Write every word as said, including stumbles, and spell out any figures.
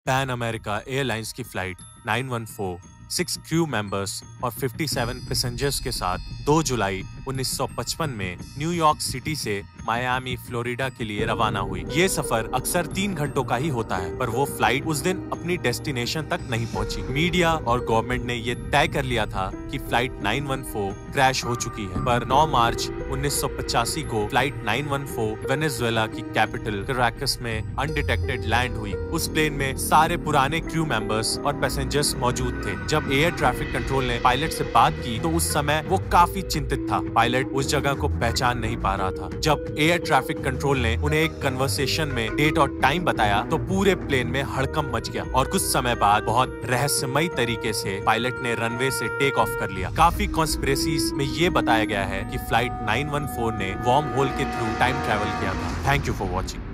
Pan America Airlines की flight nine one four six crew members और सत्तावन passengers के साथ दो जुलाई उन्नीस सौ पचपन में न्यूयॉर्क सिटी से मायामी फ्लोरिडा के लिए रवाना हुई। ये सफर अक्सर तीन घंटों का ही होता है, पर वो फ्लाइट उस दिन अपनी डेस्टिनेशन तक नहीं पहुंची। मीडिया और गवर्नमेंट ने ये तय कर लिया था कि flight nine one four crash हो चुकी है, पर नौ मार्च उन्नीस सौ पचासी को flight nine one four Venezuela की कैपिटल कैराकस में अनडिटेक्टेड लैंड हुई। उस प्लेन में सारे पुराने क्रू मेंबर्स और पैसेंजर्स मौजूद थे। जब एयर ट्रैफिक कंट्रोल ने पायलट से बात की तो उस समय वो काफी चिंतित था। पायलट उस जगह को पहचान नहीं पा रहा था। जब एयर ट्रैफिक कंट्रोल ने उन्हें एक कन्वर्सेशन में डेट और टाइम बताया तो पूरे प्लेन में हड़कंप मच गया और कुछ समय बाद बहुत रहस्यमयी तरीके से पायलट ने रनवे से टेक ऑफ कर लिया। काफी कॉन्स्पिरेसीज में ये बताया गया है कि फ्लाइट नाइन वन फोर ने वर्म होल के थ्रू टाइम ट्रैवल किया था। Thank you for watching.